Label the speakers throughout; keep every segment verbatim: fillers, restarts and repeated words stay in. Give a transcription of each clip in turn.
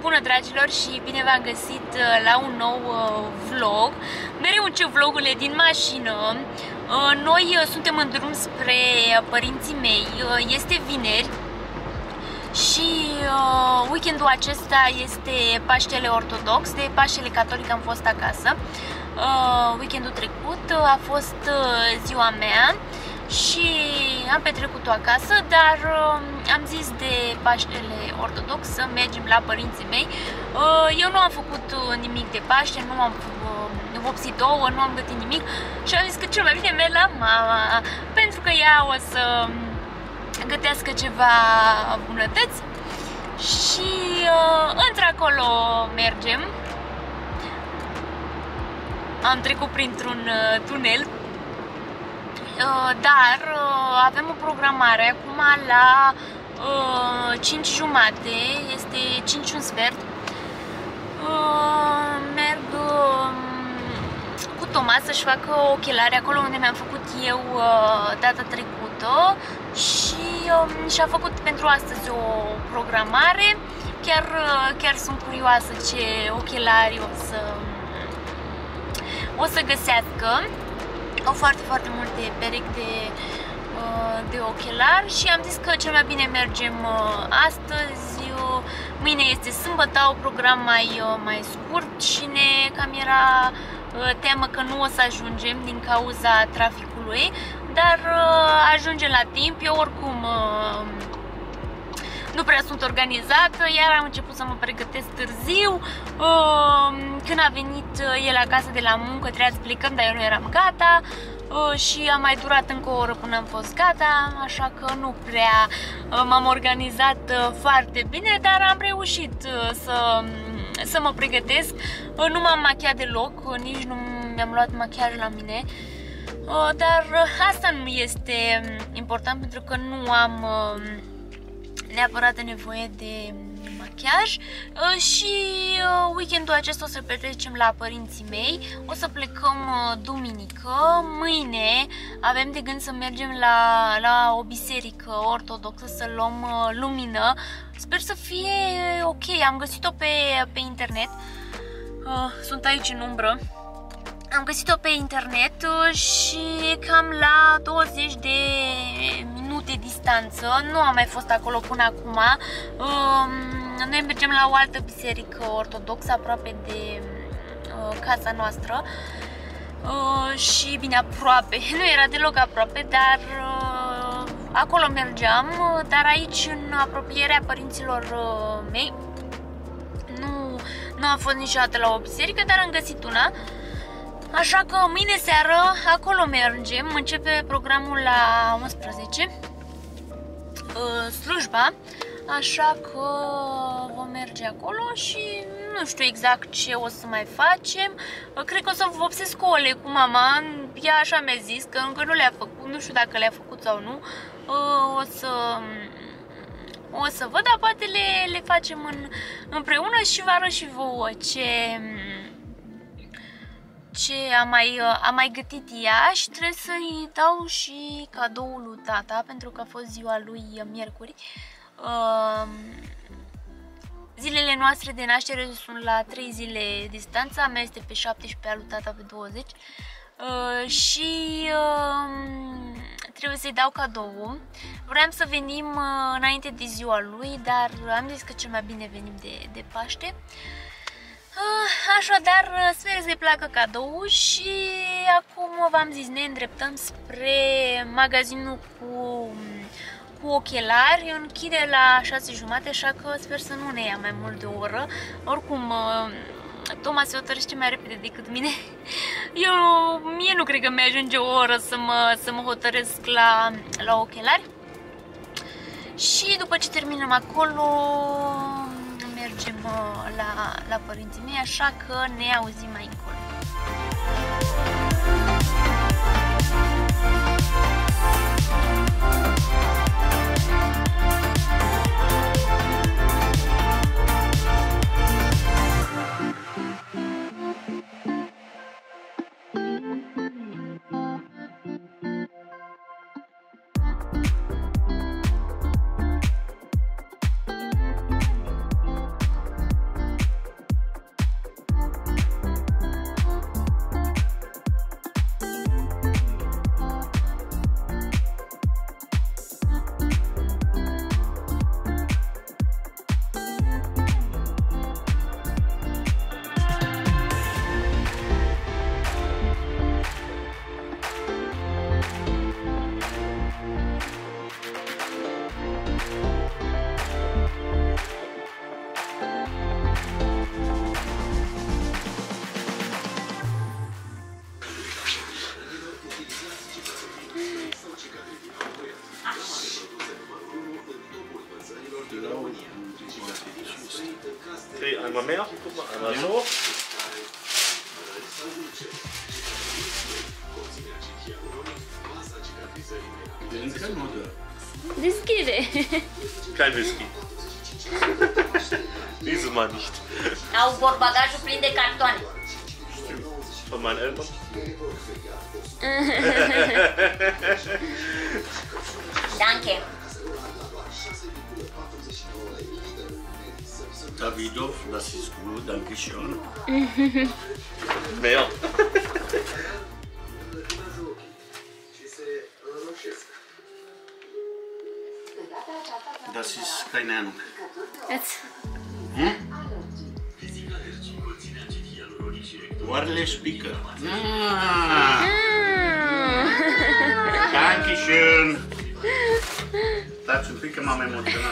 Speaker 1: Bună, dragilor, și bine v-am găsit la un nou vlog. Mereu încep vlogurile din mașină. Noi suntem în drum spre părinții mei. Este vineri și weekendul acesta este Paștele Ortodox. De Paștele Catolic am fost acasă. Weekendul trecut a fost ziua mea și am petrecut-o acasă, dar uh, am zis de Paștele Ortodox să mergem la părinții mei. Uh, eu nu am făcut nimic de Paște, nu am uh, vopsit ouă, nu am gătit nimic și am zis că cel mai bine merg la mama, pentru că ea o să gătească ceva bunătăți și uh, într-acolo mergem. Am trecut printr-un uh, tunel. Dar avem o programare acum la cinci jumate, este cinci un sfert. Merg cu Toma să-și facă ochelari acolo unde mi-am făcut eu data trecută și și-a făcut pentru astăzi o programare. Chiar, chiar sunt curioasă ce ochelari o să, o să găsească. Au foarte, foarte multe perechi de, de ochelari și am zis că cel mai bine mergem astăzi. Mâine este sâmbătă, au program mai, mai scurt și ne cam era teamă că nu o să ajungem din cauza traficului, dar ajungem la timp. Eu oricum nu prea sunt organizată, iar am început să mă pregătesc târziu. Când a venit el acasă de la muncă, trebuia să plecăm, dar eu nu eram gata și a mai durat încă o oră până am fost gata, așa că nu prea m-am organizat foarte bine, dar am reușit să, să mă pregătesc. Nu m-am machiat deloc, nici nu mi-am luat machiaj la mine, dar asta nu este important pentru că nu am neapărat nevoie de machiaj și weekendul acesta o să petrecem la părinții mei. O să plecăm duminică. Mâine avem de gând să mergem la, la o biserică ortodoxă să luăm lumină. Sper să fie ok. Am găsit-o pe, pe internet. Sunt aici în umbră. Am găsit-o pe internet și cam la douăzeci de minute distanță. Nu am mai fost acolo până acum. Noi mergem la o altă biserică ortodoxă aproape de casa noastră. Și bine, aproape. Nu era deloc aproape, dar acolo mergeam. Dar aici, în apropierea părinților mei, nu, nu am fost niciodată la o biserică, dar am găsit una. Așa că mâine seară acolo mergem, începe programul la unsprezece, slujba, așa că vom merge acolo și nu știu exact ce o să mai facem. Cred că o să vopsesc ouăle cu mama, ea așa mi-a zis că încă nu le-a făcut, nu știu dacă le-a făcut sau nu. O să, o să văd, dar poate le, le facem în, împreună și vă arăt și vouă ce... ce a mai, a mai gătit ea și trebuie să-i dau și cadoul lui tata, pentru că a fost ziua lui miercuri. Zilele noastre de naștere sunt la trei zile distanță, a mea este pe șaptesprezece, a lui tata pe douăzeci. Și trebuie să-i dau cadou. Vreau să venim înainte de ziua lui, dar am zis că cel mai bine venim de, de Paște. Așadar, sper să-i placă cadou și acum v-am zis, ne îndreptăm spre magazinul cu, cu ochelari. Închide la șase jumate, așa că sper să nu ne ia mai mult de o oră. Oricum, Toma se hotărăște mai repede decât mine. Eu, mie nu cred că mi-ajunge o oră să mă, să mă hotărăsc la, la ochelari. Și după ce terminăm acolo, mergem la, la părinții mei, așa că ne auzim mai încolo.
Speaker 2: mal mehr. Guck mal, einmal so.
Speaker 3: Încă nu dă.
Speaker 1: Deschide.
Speaker 2: Kein Whisky. Dieses Mal nicht.
Speaker 4: Au portbagajul plin de cartoane.
Speaker 2: Von meinen Eltern.
Speaker 4: Danke.
Speaker 3: Davidov, das ist gut, danke schön.
Speaker 2: Mehr.
Speaker 3: Das ist keine Ahnung.
Speaker 1: Ați.
Speaker 3: Wireless speaker. Ah, danke schön. Stați un pic că m-am emoționat.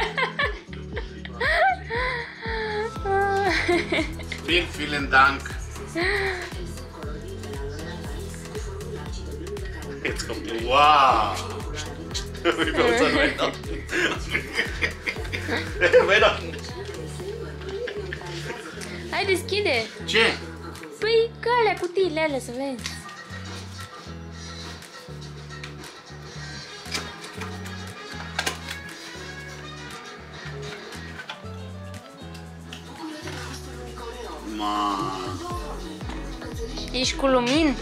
Speaker 3: Vielen, vielen Dank.
Speaker 2: Jetzt kommt die.
Speaker 3: Wow.
Speaker 2: Wie bei uns an Weihnachten. Weihnachten.
Speaker 1: Hai, deschide.
Speaker 3: Ce?
Speaker 1: Păi, că alea, cutiile alea, să vezi.
Speaker 3: Ma.
Speaker 1: Ești cu lumini?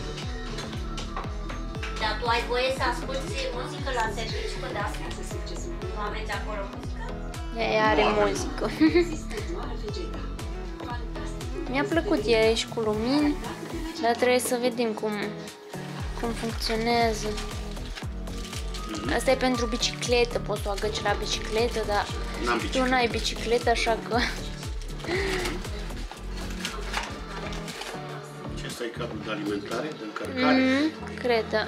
Speaker 4: Dar tu ai voie să asculti muzică la serviciu, că da? Nu aveți acolo muzică?
Speaker 1: Ea are muzică. Mi-a plăcut, ea ești cu lumini, dar trebuie să vedem cum, cum funcționează. Asta e pentru bicicletă, poți să o agăci la bicicletă, dar
Speaker 3: N-am
Speaker 1: tu
Speaker 3: bicicletă.
Speaker 1: n-ai bicicletă, așa că...
Speaker 3: Ce ăsta e cablul de alimentare, de încărcare?
Speaker 1: Mm, cred, da.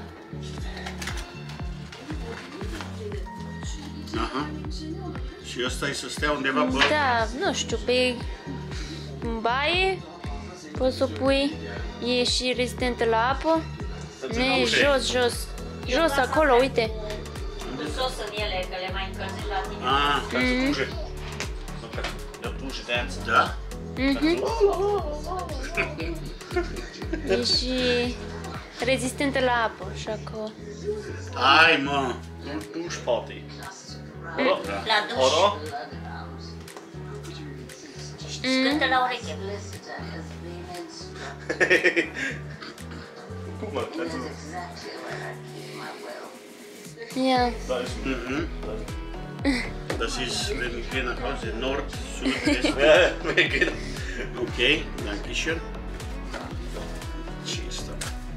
Speaker 3: Aha. Și ăsta e să stea undeva pe...
Speaker 1: Da, nu știu, pe în baie poți să o pui, e și rezistentă la apă. Nu e jos, jos, jos acolo, uite.
Speaker 4: Sus în ele, că le mai încălzești la tine.
Speaker 3: Ah,
Speaker 2: Kannst du Dusche. So kannst du in der Dusche dancen.
Speaker 3: da?
Speaker 1: Mhm. E și rezistentă la apă, așa că...
Speaker 3: Hai, mă!
Speaker 2: Duschparty. Oder?
Speaker 4: La duș.
Speaker 2: Oder?
Speaker 4: Cântă la ureche.
Speaker 2: Guck mal, kannst du.
Speaker 1: Ia.
Speaker 2: Da ist ein.
Speaker 3: Mhm. Das ist, wenn ich gehe nach Hause, Nord, Süd, West.
Speaker 2: Ja, wir gehen.
Speaker 3: Ok, danke schön. Ce asta?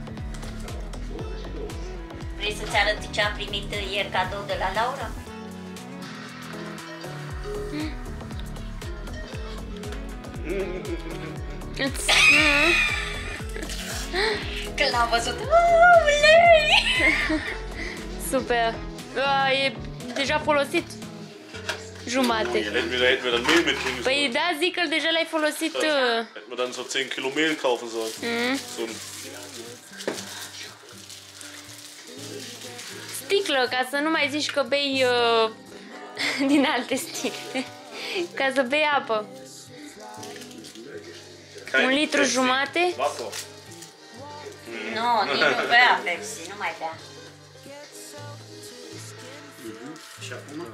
Speaker 4: Vrei să-ți arăt ce am primit ieri cadou de la Laura?
Speaker 1: Îți-
Speaker 4: Când l-am văzut, oh, ulei!
Speaker 1: Super. A, e deja folosit. Jumate.
Speaker 2: Entweder hätten wir dann Mehl mitbringen sollen.
Speaker 1: Păi da, zic că deja l-ai folosit. uh,
Speaker 2: Hätten wir dann so zehn Kilo Mehl kaufen sollen.
Speaker 1: Mm.
Speaker 2: So ein.
Speaker 1: Sticlă, ca să nu mai zici că bei uh, din alte sticle. Ca să bei apă.
Speaker 2: Kein
Speaker 1: Un litru
Speaker 2: Pepsi.
Speaker 1: jumate.
Speaker 2: Wasser.
Speaker 4: Nu, nici nu bea Pepsi, nu mai bea.
Speaker 3: Și acum?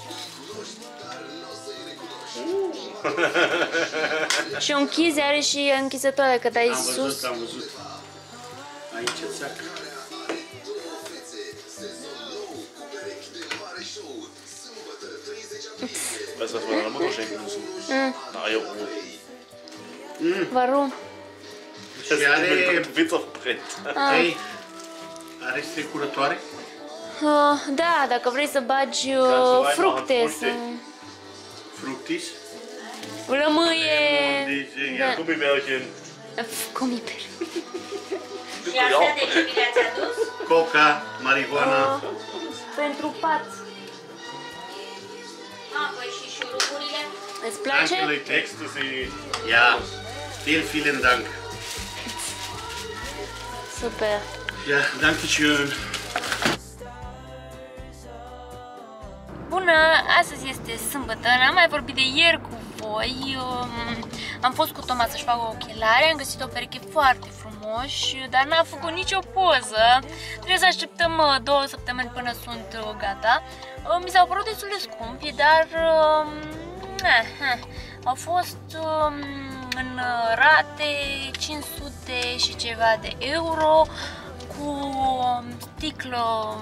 Speaker 1: Și o închizi, are și închisătoare, că dai
Speaker 3: Am
Speaker 1: sus.
Speaker 3: văzut, am văzut. Aici țeacă.
Speaker 2: Weißt du, was wir deiner Mutter schenken müssen?
Speaker 1: Mm.
Speaker 2: Eine Eieruhr.
Speaker 1: Varum.
Speaker 2: Das
Speaker 3: Și are-
Speaker 2: ist mit Witz verbrennt.
Speaker 3: Ei, are strecurătoare?
Speaker 1: Uh, da, dacă vrei să bagi
Speaker 2: Ca să
Speaker 1: uh,
Speaker 2: ai
Speaker 1: fructe,
Speaker 2: fructe.
Speaker 1: să...
Speaker 3: Fructis?
Speaker 1: lămâie... Da.
Speaker 2: Gummibärchen.
Speaker 1: Pf, Comiper.
Speaker 4: Și astea de ce mi le-ați adus?
Speaker 3: Coca, marihuana.
Speaker 1: Uh, pentru pat.
Speaker 4: A, păi și șuruburile?
Speaker 1: Îți place?
Speaker 3: Danke, Leute.
Speaker 2: Ecstasy.
Speaker 3: Ja, vielen, vielen Dank.
Speaker 1: Super.
Speaker 3: Ja, danke schön.
Speaker 1: Bună, astăzi este sâmbătă, n-am mai vorbit de ieri cu apoi um, am fost cu Toma să-și facă ochelari, am găsit o pereche foarte frumoși, dar n-a făcut nicio poză. Trebuie să așteptăm uh, două săptămâni până sunt uh, gata. Uh, mi s-au părut destul de scumpi, dar uh, eh, eh, au fost uh, în rate cinci sute și ceva de euro, cu sticlă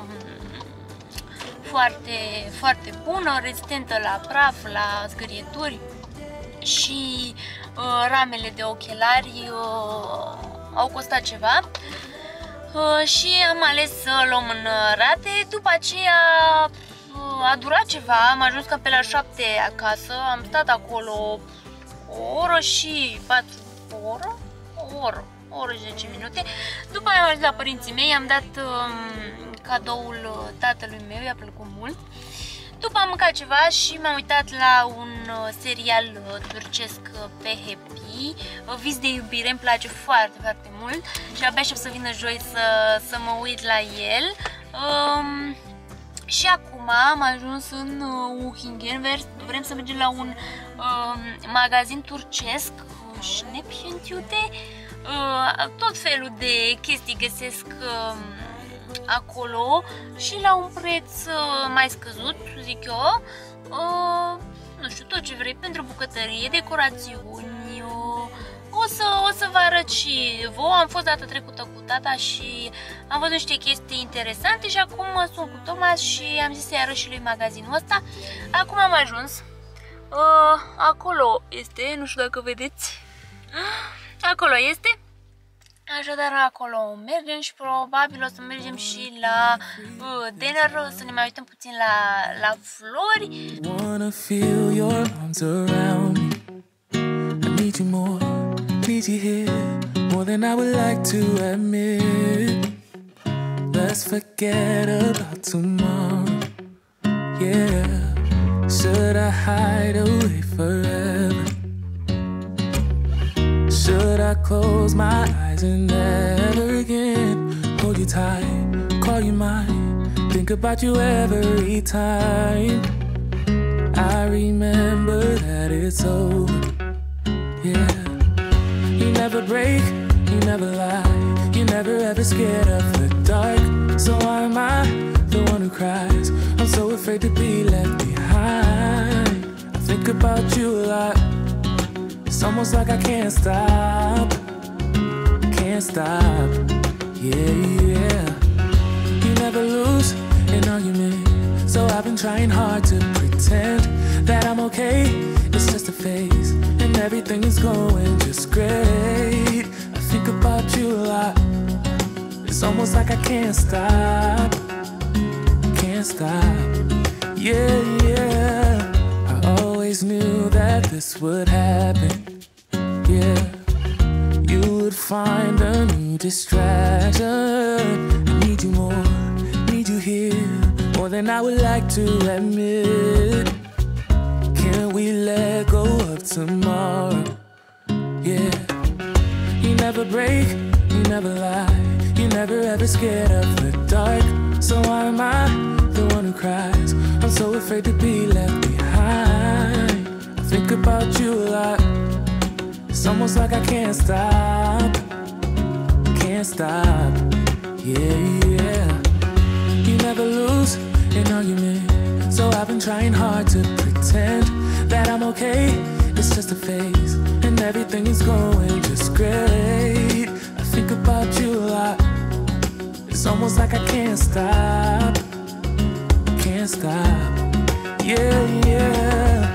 Speaker 1: foarte, foarte bună, rezistentă la praf, la zgârieturi, și uh, ramele de ochelari uh, au costat ceva uh, și am ales să luăm în rate. După aceea uh, a durat ceva, am ajuns cam pe la șapte acasă, am stat acolo o oră și patru, o oră? O oră. O oră și zece minute. După aia am ajuns la părinții mei, am dat um, cadoul tatălui meu, i-a plăcut mult. După am mâncat ceva și m-am uitat la un uh, serial uh, turcesc uh, pe Happy, uh, Vis de iubire, îmi place foarte, foarte mult și abia aștept să vină joi să, să mă uit la el. Um, și acum am ajuns în uh, Uhingen, vrem să mergem la un uh, magazin turcesc, uh, Schnäppchentüte. Uh, tot felul de chestii găsesc uh, acolo și la un preț uh, mai scăzut, zic eu. Uh, nu știu, tot ce vrei pentru bucătărie, decorațiuni. Uh, o, să, o să vă arăt și vouă. Am fost data trecută cu tata și am văzut niște chestii interesante și acum sunt cu Thomas și am zis să-i arăt și lui magazinul ăsta. Acum am ajuns. Uh, acolo este, nu știu dacă vedeți. Acolo este. Așadar acolo mergem și probabil o să mergem și la uh, Denner, să ne mai uităm puțin la, la flori. Wanna feel your arms around me. I need you more, need you here, more than I would like to admit. Let's forget about tomorrow. Yeah, should I hide away forever? Should I close my eyes and never again hold you tight, call you mine, think about you every time? I remember that it's over, yeah. You never break, you never lie, you never ever scared of the dark. So why am I the one who cries? I'm so afraid to be left behind. I think about you a lot. It's almost like I can't stop, can't stop, yeah, yeah. You never lose an argument, so I've been trying hard to pretend that I'm okay. It's just a phase, and everything is going just great. I think about you a lot. It's almost like I can't stop, can't stop, yeah, yeah. I always knew that this would happen, yeah. You would find a new distraction. I need you more, need you here, more than I would like to admit. Can we let go of tomorrow? Yeah. You never break, you never lie, you never ever scared of the dark. So why am I the one who cries? I'm so afraid to be left behind. I think about you a lot. It's almost like I can't stop, can't stop, yeah, yeah. You never lose an argument, so I've been trying hard to pretend that I'm okay. It's just a phase, and everything is going just great. I think about you a lot. It's almost like I can't stop, can't stop, yeah, yeah.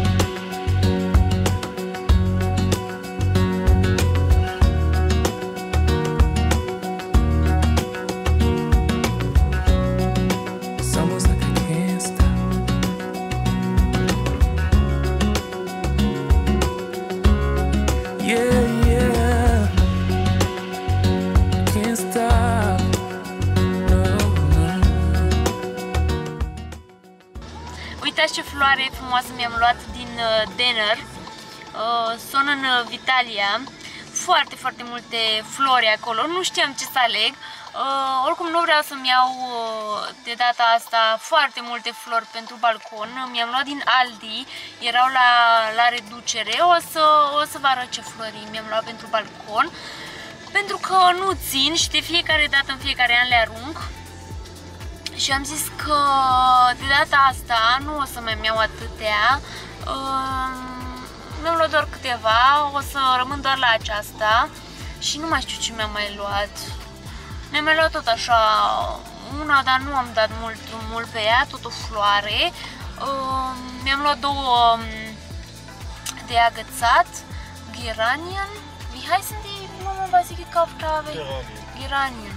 Speaker 1: Uitați ce floare frumoasă mi-am luat din uh, Denner. Uh, sunt în uh, Vitalia. foarte, foarte multe flori acolo, nu știam ce să aleg. Uh, oricum nu vreau să-mi iau uh, de data asta foarte multe flori pentru balcon. Mi-am luat din Aldi, erau la, la reducere. O să, o să vă arăt ce flori mi-am luat pentru balcon, pentru că nu țin și de fiecare dată, în fiecare an le arunc. Și am zis că de data asta nu o să mai iau atâtea. Uh, mi-am luat doar câteva, o să rămân doar la aceasta. Și nu mai știu ce mi-am mai luat. Mi-am mai luat tot așa una, dar nu am dat mult, mult pe ea, tot o floare. Uh, mi-am luat două de agățat, Geranian. Wie heißen die? Mama, was ich gekauft habe? Geranian.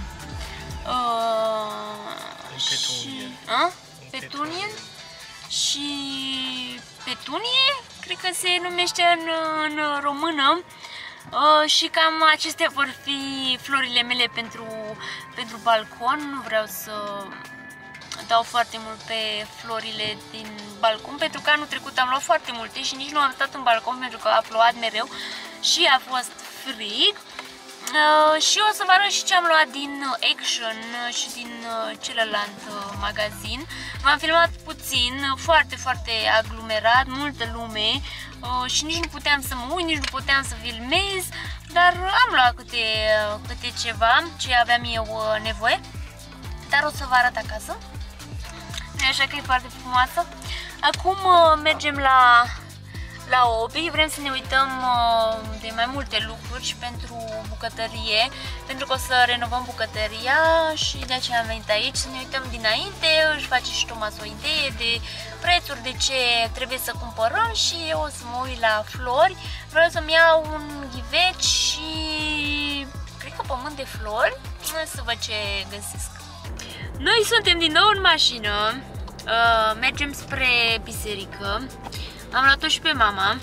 Speaker 1: Uh, și, a? Petunien. Și petunie, cred că se numește în, în română. Uh, și cam acestea vor fi florile mele pentru, pentru balcon. Nu vreau să dau foarte mult pe florile din balcon, pentru că anul trecut am luat foarte multe și nici nu am stat în balcon pentru că a plouat mereu și a fost frig. Uh, și o să vă arăt și ce am luat din Action și din uh, celălalt uh, magazin. V-am filmat puțin, foarte, foarte aglomerat, multă lume uh, și nici nu puteam să mă uit, nici nu puteam să filmez, dar am luat câte, uh, câte ceva ce aveam eu uh, nevoie. Dar o să vă arăt acasă. Așa că e foarte frumoasă. Acum uh, mergem la... la Obi, vrem să ne uităm de mai multe lucruri și pentru bucătărie, pentru că o să renovăm bucătăria și de aceea am venit aici să ne uităm dinainte. Își face și Thomas o idee de prețuri, de ce trebuie să cumpărăm și eu o să mă uit la flori. Vreau să-mi iau un ghiveci și cred că pământ de flori, să văd ce găsesc. Noi suntem din nou în mașină, mergem spre biserică. Am luat-o și pe mama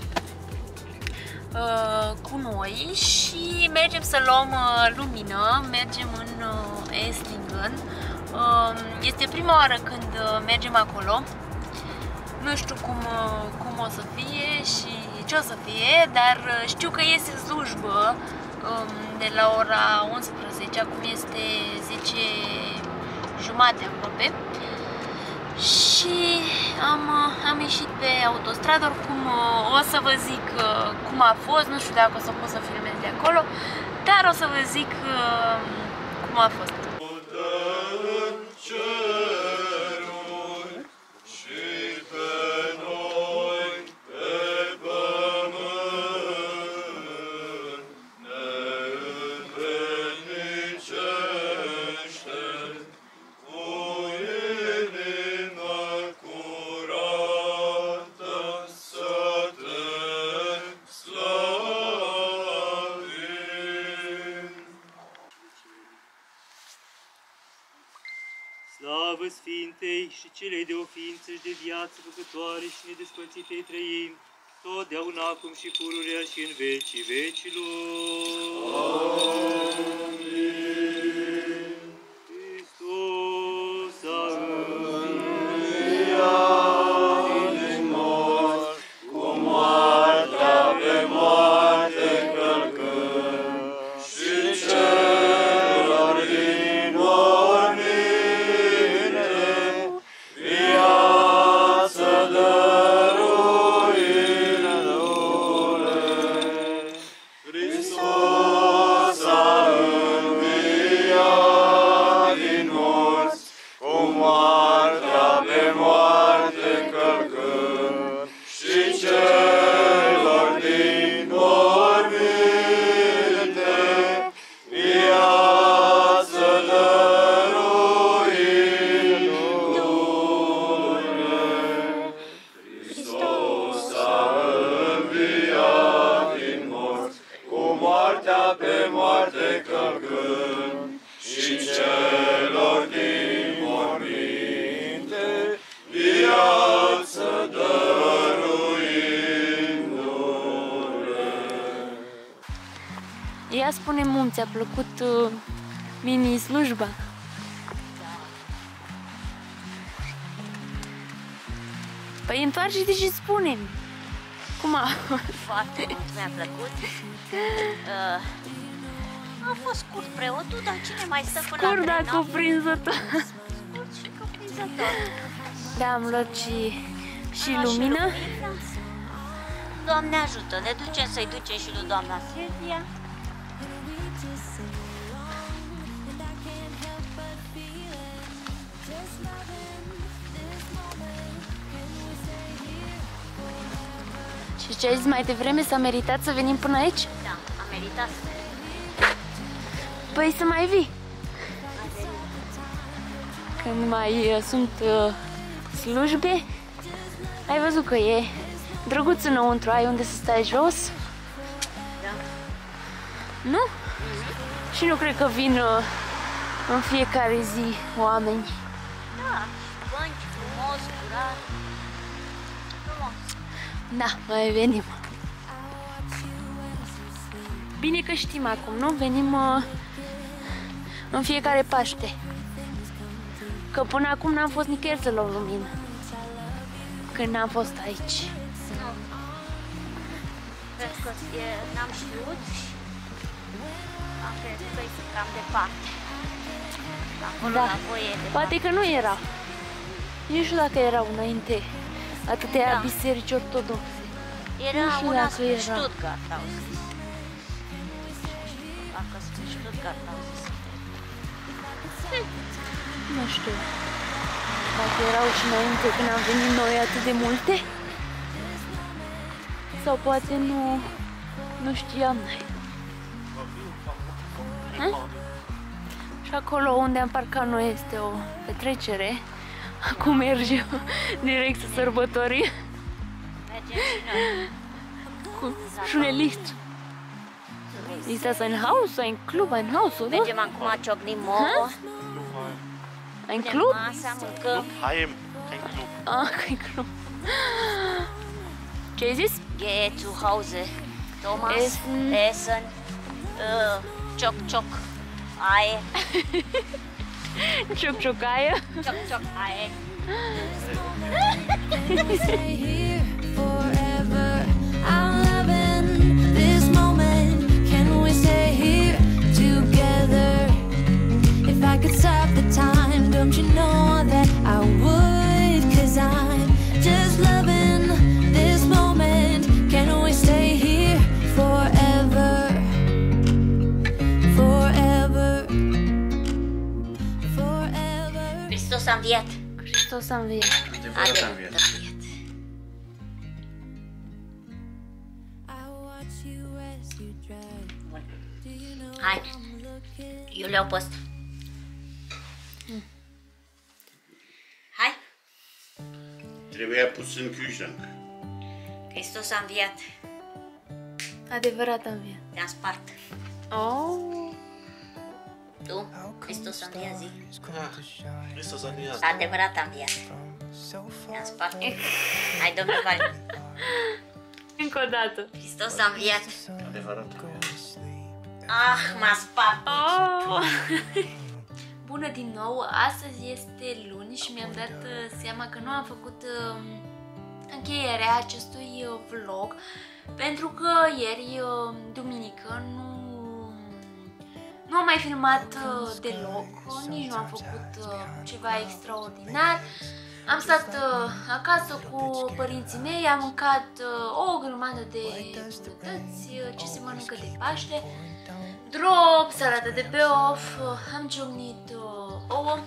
Speaker 1: uh, cu noi și mergem să luăm uh, lumină, mergem în uh, Esslingen. Uh, este prima oară când uh, mergem acolo. Nu știu cum, uh, cum o să fie și ce o să fie, dar uh, știu că este slujbă um, de la ora unsprezece, acum este zece jumate aproape. Și am, am ieșit pe autostradă, oricum o să vă zic cum a fost, nu știu dacă o să pot să filmez de acolo, dar o să vă zic cum a fost.
Speaker 5: Slavă Sfintei și celei de o ființă și de viață făcătoare și nedespărțitei trăim, totdeauna acum și pururea și în vecii vecilor. Amin. Hristos a înviat din morți, cu moartea pe moarte călcând, și celor din
Speaker 1: Ia spune-mi, cum ți-a plăcut uh, mini-slujba? Păi întoarce-te și spune-mi. Cum a
Speaker 4: Foarte mult mi-a plăcut. Uh, a fost scurt preotul, dar cine mai stă până
Speaker 1: scurt, dar
Speaker 4: antrenament?
Speaker 1: cuprinzător.
Speaker 4: Scurt și cuprinzător.
Speaker 1: Da, am luat și, și
Speaker 4: Am luat
Speaker 1: lumină.
Speaker 4: Și lumină. Doamne ajută, ne ducem să-i ducem și lui doamna Silvia.
Speaker 1: Și ce ai zis mai devreme, s-a meritat să venim până aici?
Speaker 4: Da, a meritat să
Speaker 1: Păi să mai vii. Când mai uh, sunt uh, slujbe, ai văzut că e drăguț înăuntru, ai unde să stai jos?
Speaker 4: Da.
Speaker 1: Nu? Și nu cred că vin uh, în fiecare zi oameni.
Speaker 4: Da, bănci frumos, curat. Frumos.
Speaker 1: Da, mai venim. Bine că știm acum, nu? Venim uh, în fiecare Paște. Că până acum n-am fost nicăieri să luăm lumină. Când n-am fost aici.
Speaker 4: Nu. Cred că e- n-am știut și am crezut că e cam departe. Acolo
Speaker 1: Da.
Speaker 4: la voie de
Speaker 1: Poate că nu era. Nu știu dacă erau înainte atâtea
Speaker 4: Da.
Speaker 1: biserici ortodoxe.
Speaker 4: Era
Speaker 1: Nu știu
Speaker 4: una
Speaker 1: dacă
Speaker 4: spre
Speaker 1: era.
Speaker 4: Stuttgart, au zis. Dacă spre Stuttgart, au zis.
Speaker 1: Nu știu dacă erau și înainte când am venit noi atât de multe. Sau poate nu, nu știam noi. Ha? Și acolo unde am parcat noi este o petrecere. Acum merge direct să sărbătorim
Speaker 4: Mergem și noi.
Speaker 1: cu Schulelicht. Ist das ein Haus, ein Club, ein Haus, oder?
Speaker 4: Mergem acum, ciocnim ouă.
Speaker 1: Ein
Speaker 4: Punem
Speaker 1: Club?
Speaker 4: masa, mâncăm.
Speaker 3: Heim, kein Club.
Speaker 1: Ah, kein Club. Ce ai zis?
Speaker 4: Gehe zu Hause. Thomas,
Speaker 1: Essen.
Speaker 4: Essen, uh, cioc, cioc, aie,
Speaker 1: Ciocciocaiă.
Speaker 4: cioc, cioc, aie.
Speaker 6: Stay here forever. I'm loving this moment. Can we stay here together? If I could stop the time, don't you know that I would? 'Cause I'm just loving this moment. Can we stay here forever? Forever. Forever.
Speaker 4: Hristos a înviat.
Speaker 1: Hristos a înviat.
Speaker 3: Adevărat am viață.
Speaker 4: înviat.
Speaker 6: I watch you as you drive.
Speaker 4: Bun.
Speaker 6: Do you know
Speaker 4: Hai,
Speaker 6: I'm looking?
Speaker 4: eu le-au pe ăsta. Hai,
Speaker 3: Trebuia pus în Kühlschrank.
Speaker 4: Hristos a înviat.
Speaker 1: Adevărat a înviat.
Speaker 4: Te-am spart.
Speaker 1: Oh.
Speaker 4: Tu, Hristos a înviat, zi.
Speaker 2: Hristos a înviat.
Speaker 4: Adevărat a înviat. Te-am spart. Hai, domnul Vali.
Speaker 1: Încă o dată.
Speaker 4: Hristos a înviat.
Speaker 2: Adevărat a înviat.
Speaker 4: Ah, m-a spart.
Speaker 1: Oh. Bună din nou, astăzi este luni și mi-am dat uh, seama că nu am făcut uh, încheierea acestui uh, vlog pentru că ieri, uh, duminică, nu, nu am mai filmat uh, deloc, nici nu am făcut uh, ceva extraordinar. Am stat uh, acasă cu părinții mei, am mâncat uh, o grămadă de bunătăți, uh, ce se mănâncă de Paște, drop, salată de beof, uh, am ciocnit uh, ouă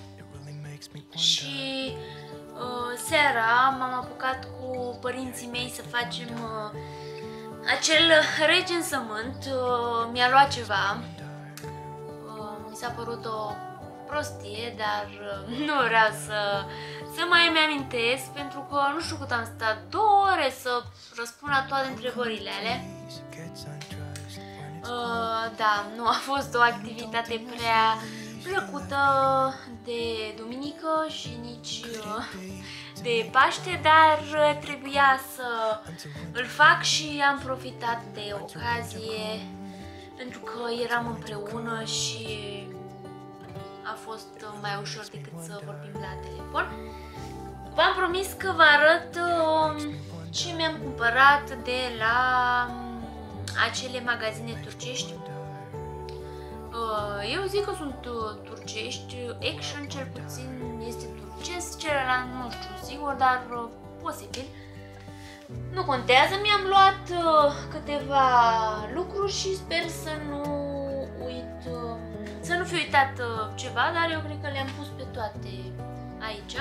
Speaker 1: și uh, seara m-am apucat cu părinții mei să facem uh, acel recensământ. Uh, mi-a luat ceva, uh, mi s-a părut o prostie, dar uh, nu vreau să, să mai îmi amintesc pentru că nu știu cât am stat, două ore să răspund la toate întrebările alea. Uh, da, nu a fost o activitate prea plăcută de duminică și nici uh, de Paște, dar uh, trebuia să îl fac și am profitat de ocazie pentru că eram împreună și a fost uh, mai ușor decât să vorbim la telefon. V-am promis că vă arăt uh, și mi-am cumpărat de la acele magazine turcești. Eu zic că sunt turcești, Action cel puțin este turcesc, celălalt nu știu sigur, dar posibil. Nu contează, mi-am luat câteva lucruri și sper să nu uit, să nu fi uitat ceva, dar eu cred că le-am pus pe toate aici.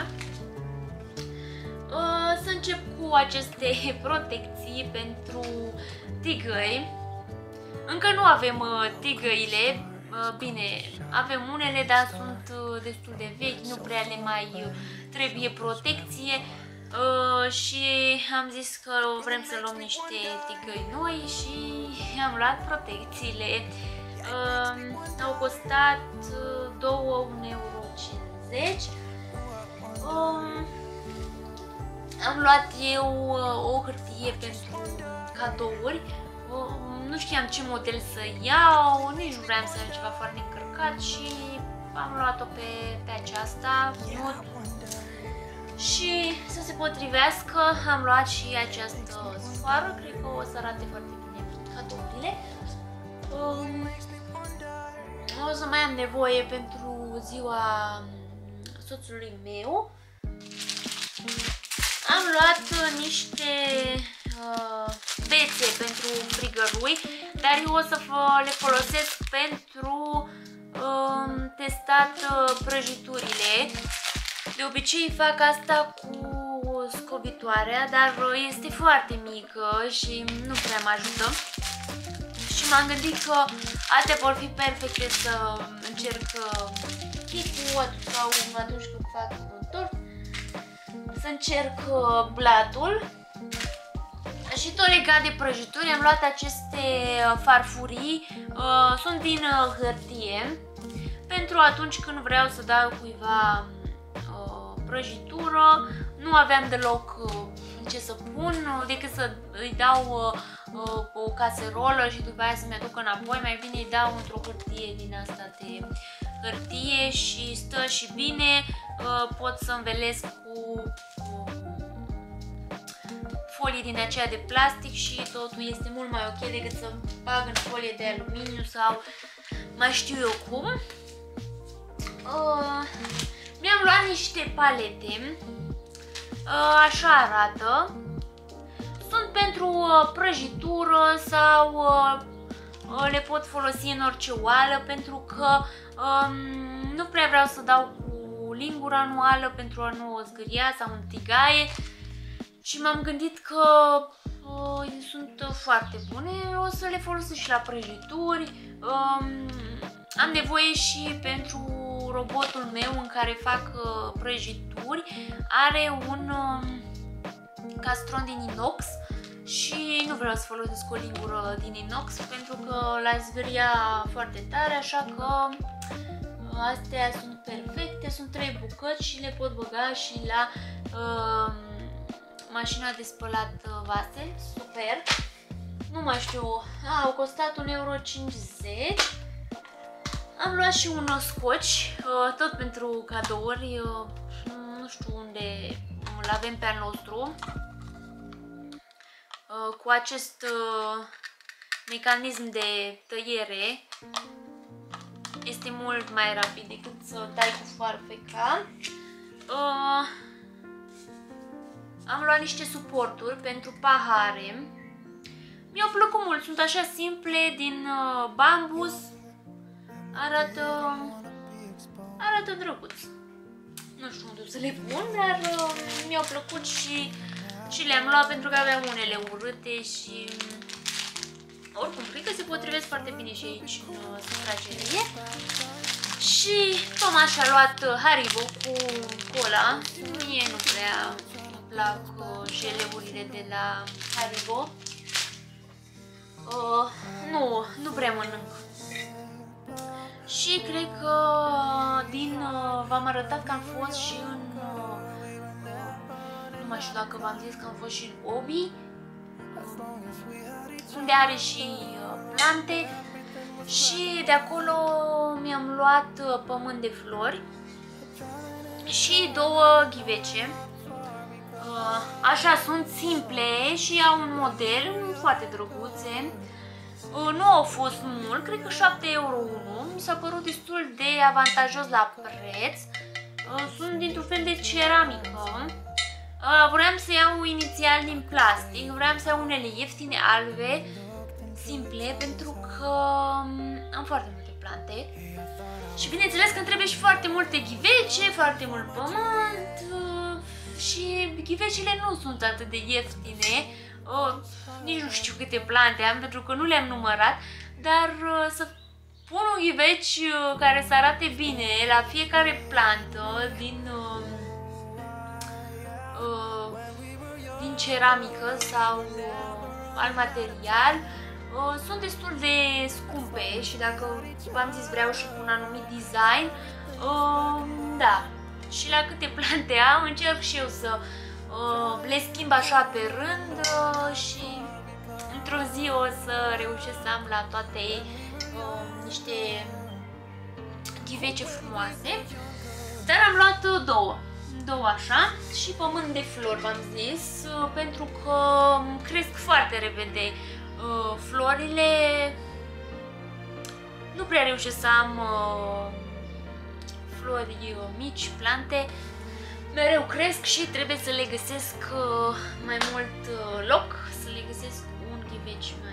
Speaker 1: Să încep cu aceste protecții pentru tigăi. Încă nu avem tigăile, bine, avem unele, dar sunt destul de vechi, nu prea le mai trebuie protecție și am zis că vrem să luăm niște tigăi noi și am luat protecțiile. Au costat doi un euro cincizeci. Am luat eu o hârtie pentru cadouri. Nu știam ce model să iau, nici nu vreau să iau ceva foarte încărcat și am luat-o pe, pe aceasta și să se potrivească am luat și această sfoară, cred că o să arate foarte bine cadourile. O să mai am nevoie pentru ziua soțului meu. Am luat niște uh, bețe pentru frigărui, dar eu o să le folosesc pentru uh, testat uh, prăjiturile. De obicei fac asta cu scobitoarea, dar este foarte mică și nu prea mă ajută. Și m-am gândit că astea vor fi perfecte să încerc chicul sau atunci când fac un tort. Să încerc blatul. Și tot legat de prăjituri, am luat aceste farfurii, sunt din hârtie, pentru atunci când vreau să dau cuiva prăjitură, nu aveam deloc ce să pun, decât să îi dau o caserolă și după aia să-mi aduc înapoi, mai bine îi dau într-o hârtie din asta de hârtie și stă și bine, pot să învelesc cu folii din aceea de plastic și totul este mult mai ok decât să bag în folie de aluminiu sau mai știu eu cum. Uh, Mi-am luat niște palete, uh, așa arată, sunt pentru uh, prăjitură sau uh, le pot folosi în orice oală, pentru că um, nu prea vreau să dau cu lingura în oală pentru a nu o zgâria sau în tigaie. Și m-am gândit că uh, sunt foarte bune, o să le folosesc și la prăjituri. Um, am nevoie și pentru robotul meu în care fac uh, prăjituri. Are un uh, castron din inox și nu vreau să folosesc o lingură din inox pentru că l-a zgâria foarte tare, așa că uh, astea sunt perfecte, sunt trei bucăți și le pot băga și la uh, mașina de spălat vase, super. Nu mai știu, a, au costat un euro cincizeci. Am luat și un scoci, tot pentru cadouri, nu știu unde îl avem pe al nostru, cu acest mecanism de tăiere. Este mult mai rapid decât să tai cu farfeca. Am luat niște suporturi pentru pahare. Mi-au plăcut mult, sunt așa simple, din uh, bambus. Arată... arată drăguț. Nu știu unde să le pun, dar uh, mi-au plăcut și, și le-am luat pentru că aveam unele urâte și... oricum, cred că se potrivesc foarte bine și aici în uh, sufragerie. Și Tomaș a luat Haribo cu cola. Mie nu prea plac jeleurile de la Haribo. Uh, nu, nu prea mănânc. Și cred că din uh, v-am arătat că am fost și în uh, nu mai știu dacă v-am zis că am fost și în Obi, unde are și uh, plante. Și de acolo mi-am luat uh, pământ de flori și două ghivece. Așa, sunt simple și au un model foarte drăguțe. Nu au fost mult, cred că șapte euro unul. Mi s-a părut destul de avantajos la preț. Sunt dintr-un fel de ceramică. Vreau să iau inițial din plastic, vreau să iau unele ieftine, albe, simple, pentru că am foarte multe plante. Și bineînțeles că îmi trebuie și foarte multe ghivece, foarte mult pământ. Și ghivecile nu sunt atât de ieftine. Uh, nici nu știu câte plante am, pentru că nu le-am numărat, dar uh, să pun un ghiveci uh, care să arate bine la fiecare plantă din, uh, uh, din ceramică sau uh, alt material, uh, sunt destul de scumpe și dacă v-am zis vreau și un anumit design, uh, da, și la câte plante am încerc și eu să Uh, le schimb așa pe rând uh, și într-o zi o să reușesc să am la toate uh, niște ghivece frumoase. Dar am luat două, două așa și pământ de flori, v-am zis, uh, pentru că cresc foarte repede uh, florile. Nu prea reușesc să am uh, flori uh, mici, plante. Mereu cresc și trebuie să le găsesc uh, mai mult uh, loc, să le găsesc un ghiveci mai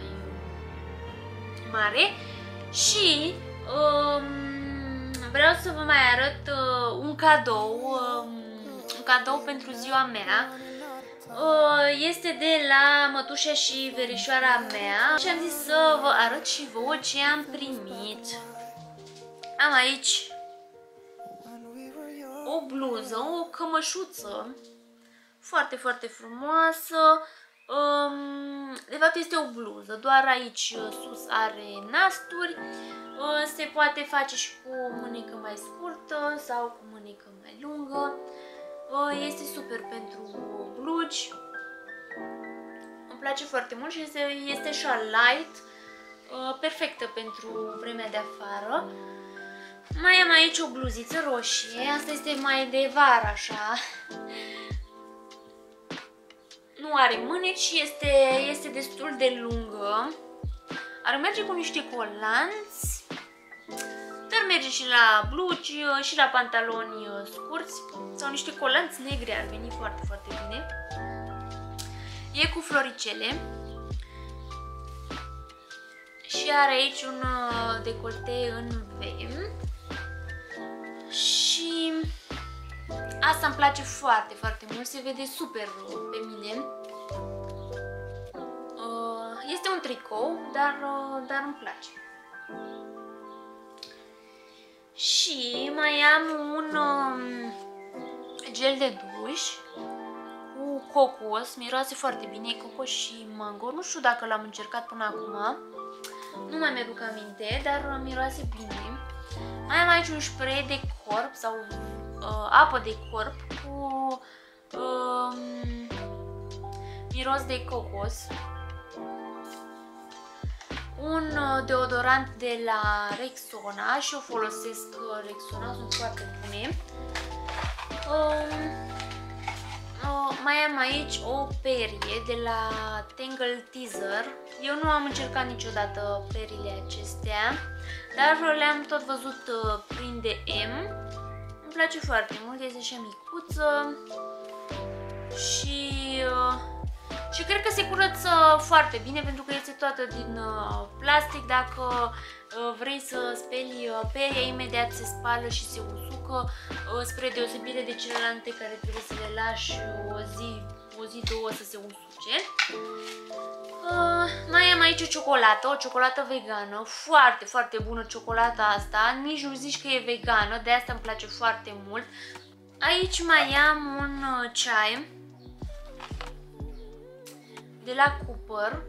Speaker 1: mare. Și um, vreau să vă mai arăt uh, un cadou, um, un cadou pentru ziua mea. Uh, este de la mătușa și verișoara mea și am zis să vă arăt și vouă ce am primit. Am aici o bluză, o cămășuță foarte, foarte frumoasă. De fapt este o bluză, doar aici sus are nasturi. Se poate face și cu mânecă mai scurtă sau cu mânecă mai lungă. Este super pentru blugi. Îmi place foarte mult și este, este așa light, perfectă pentru vremea de afară. Mai am aici o bluziță roșie, asta este mai de vară așa. Nu are mâneci și este, este destul de lungă. Ar merge cu niște colanți, dar merge și la blugi și la pantaloni scurți sau niște colanți negre, ar veni foarte, foarte bine. E cu floricele și are aici un decolte în V. Și asta îmi place foarte, foarte mult, se vede super pe mine. Este un tricou, dar, dar îmi place. Și mai am un gel de duș cu cocos, miroase foarte bine, cocos și mango. Nu știu dacă l-am încercat până acum, nu mai mi-aduc aminte, dar miroase bine. Mai am aici un spray de corp sau uh, apă de corp cu uh, miros de cocos. Un uh, deodorant de la Rexona și eu folosesc uh, Rexona, sunt foarte bune. Uh, uh, mai am aici o perie de la Tangle Teaser. Eu nu am încercat niciodată perile acestea, dar le-am tot văzut uh, prin D M. Îmi place foarte mult, este așa micuță și, uh, și cred că se curăță foarte bine pentru că este toată din uh, plastic. Dacă uh, vrei să speli uh, peria, imediat se spală și se usucă, uh, spre deosebire de celelalte care trebuie să le lași o zi, o zi, două să se usuce. Uh, mai am aici o ciocolată, o ciocolată vegană, foarte, foarte bună ciocolata asta, nici nu zici că e vegană, de asta îmi place foarte mult. Aici mai am un uh, ceai de la Cooper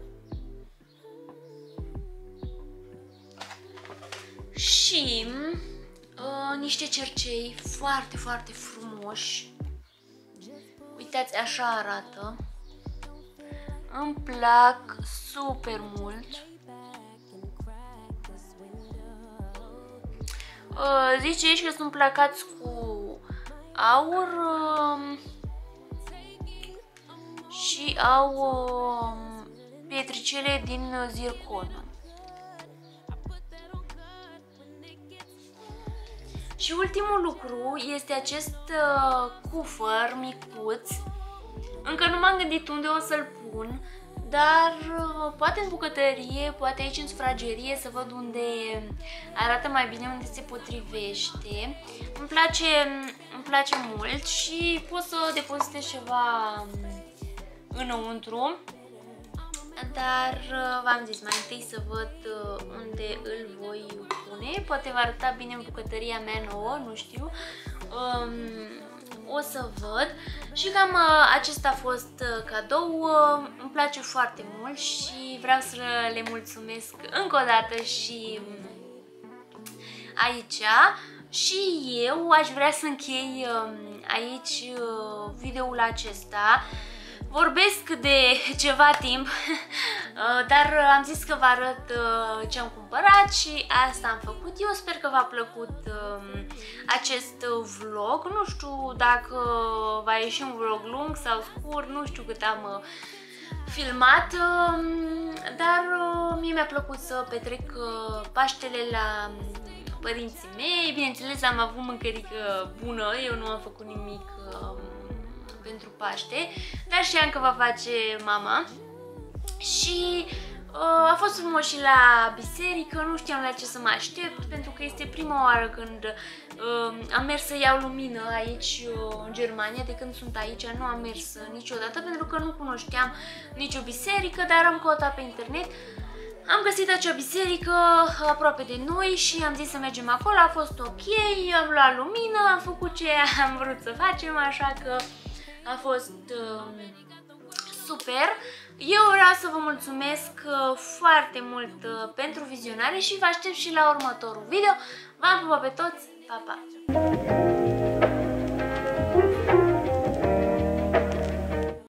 Speaker 1: și uh, niște cercei foarte, foarte frumoși. Uitați, așa arată. Îmi plac super mult. Uh, zice aici că sunt placați cu aur, uh, și au uh, pietricele din zircon. Și ultimul lucru este acest uh, cufăr micuț. Încă nu m-am gândit unde o să-l pun, dar uh, poate în bucătărie, poate aici în sufragerie, să văd unde arată mai bine, unde se potrivește. Îmi place, îmi place mult și pot să depozitez ceva înăuntru. Dar v-am zis, mai întâi să văd unde îl voi pune. Poate va arăta bine în bucătăria mea nouă, nu știu. Um, o să văd. Și cam acesta a fost cadou. Îmi place foarte mult și vreau să le mulțumesc încă o dată și aici. Și eu aș vrea să închei aici videoul acesta. Vorbesc de ceva timp, dar am zis că vă arăt ce am cumpărat și asta am făcut. Eu sper că v-a plăcut acest vlog. Nu știu dacă va ieși un vlog lung sau scurt, nu știu cât am filmat, dar mie mi-a plăcut să petrec Paștele la părinții mei. Bineînțeles, am avut mâncărică bună, eu nu am făcut nimic pentru Paște, dar știam că va face mama. Și uh, a fost frumos și la biserică, nu știam la ce să mă aștept, pentru că este prima oară când uh, am mers să iau lumină aici uh, în Germania. De când sunt aici nu am mers niciodată, pentru că nu cunoșteam nicio biserică, dar am căutat pe internet. Am găsit acea biserică aproape de noi și am zis să mergem acolo, a fost ok, am luat lumină, am făcut ce am vrut să facem, așa că a fost uh, super. Eu vreau să vă mulțumesc uh, foarte mult uh, pentru vizionare și vă aștept și la următorul video. V-am pupat pe toți, pa, pa!